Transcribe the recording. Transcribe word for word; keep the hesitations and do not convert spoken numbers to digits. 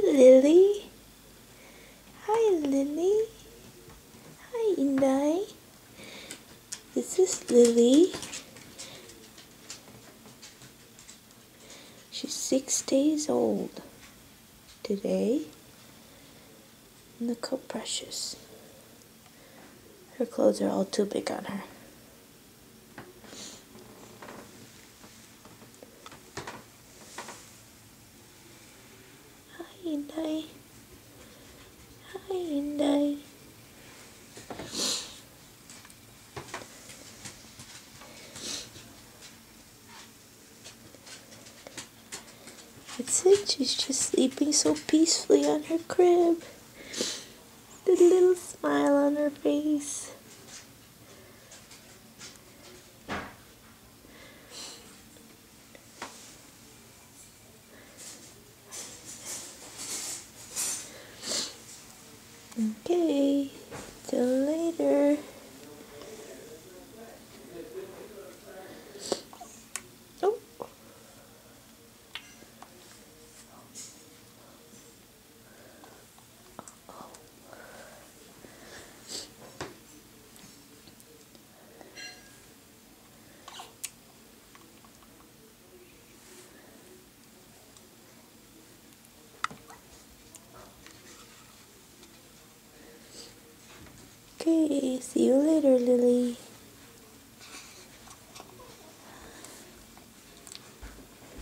Lily. Hi, Lily. Hi, Inday. This is Lily. She's six days old today. Look how precious. Her clothes are all too big on her. Hi, Inday. Hi, Inday. That's it. She's just sleeping so peacefully on her crib. The little smile on her face. Okay, till later. Oh. Okay, see you later, Lily.